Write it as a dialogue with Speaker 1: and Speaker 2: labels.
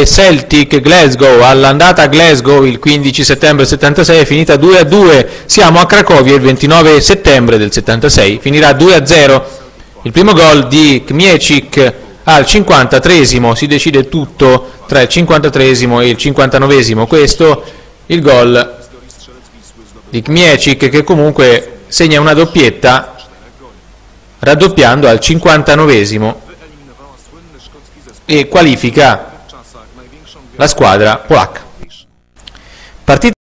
Speaker 1: Celtic Glasgow, all'andata a Glasgow il 15 settembre 76 è finita 2-2, siamo a Cracovia il 29 settembre del 76, finirà 2-0. Il primo gol di Kmiecic al 53esimo, si decide tutto tra il 53esimo e il 59esimo, questo il gol di Kmiecic che comunque segna una doppietta raddoppiando al 59esimo e qualifica la squadra polacca. Partita